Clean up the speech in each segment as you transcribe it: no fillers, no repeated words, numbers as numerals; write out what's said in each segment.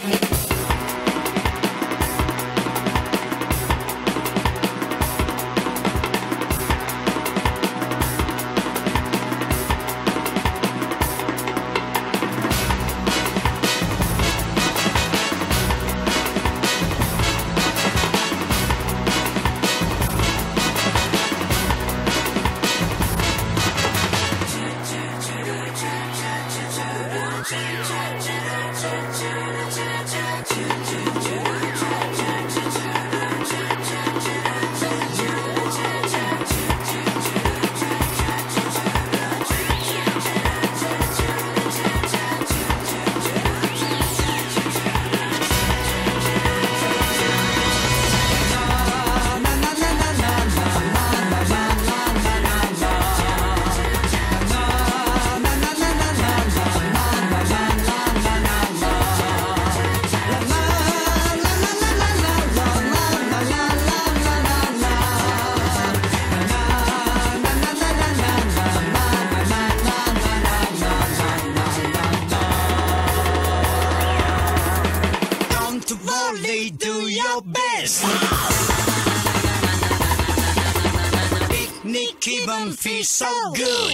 Comfortably do your best. Picnic even feels so good.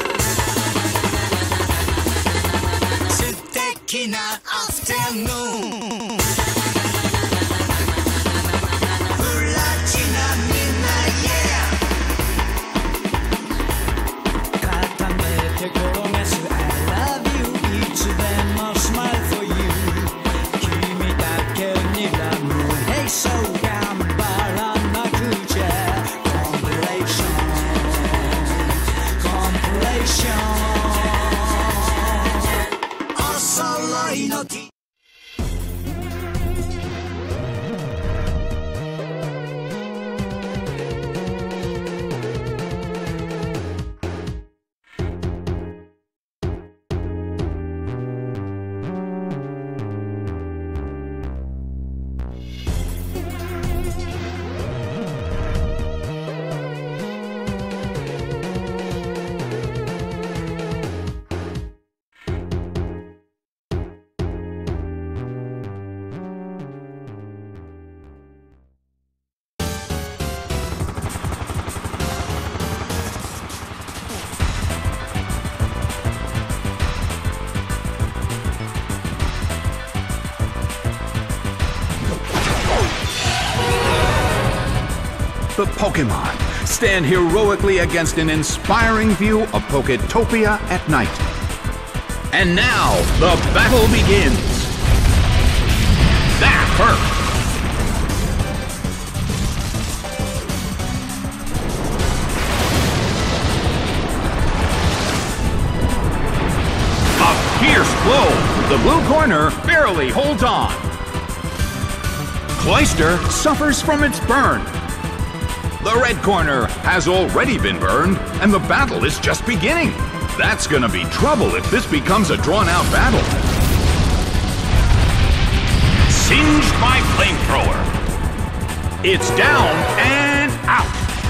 素敵なアフタヌーン。プラチナみんな yeah。固めて転がす I love you いつでも smile for you。そう頑張らなくちゃ Compilationお揃いの T The Pokemon stand heroically against an inspiring view of Poketopia at night. And now, the battle begins. That hurt! A fierce blow! The blue corner barely holds on. Cloyster suffers from its burn. The red corner has already been burned, and the battle is just beginning. That's gonna be trouble if this becomes a drawn-out battle. Singed by flamethrower. It's down and out.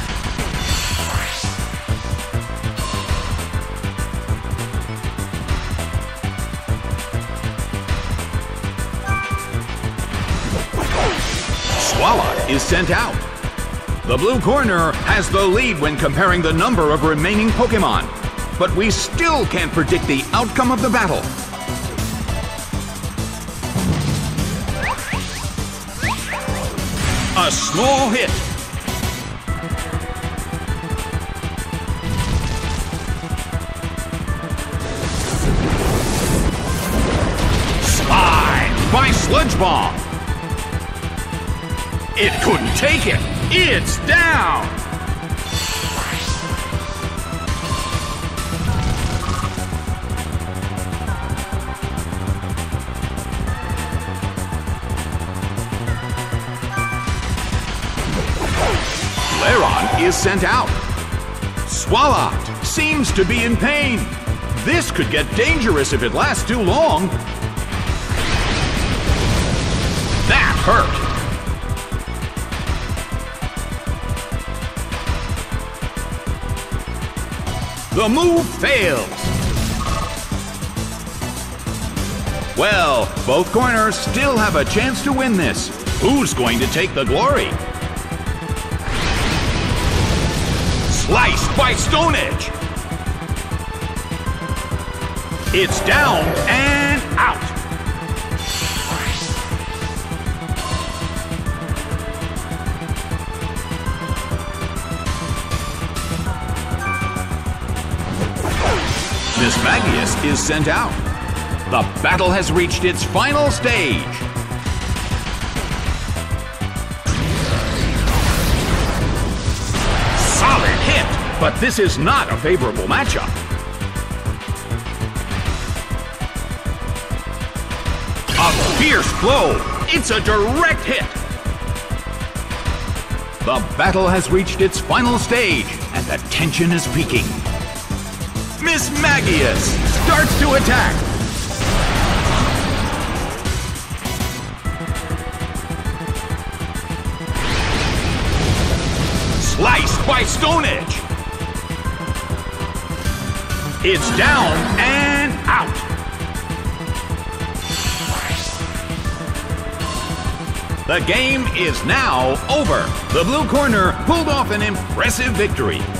Swalot is sent out. The blue corner has the lead when comparing the number of remaining Pokemon, but we still can't predict the outcome of the battle. A small hit. Slide by Sludge Bomb. It couldn't take it. It's down! Lairon is sent out. Swalot seems to be in pain. This could get dangerous if it lasts too long. That hurt! The move fails. Well, both corners still have a chance to win this. Who's going to take the glory? Sliced by Stone Edge. It's down and out. Miss Magius is sent out. The battle has reached its final stage. Solid hit, but this is not a favorable matchup. A fierce blow. It's a direct hit. The battle has reached its final stage, and the tension is peaking. Miss Magius starts to attack. Sliced by Stone Edge. It's down and out. The game is now over. The blue corner pulled off an impressive victory.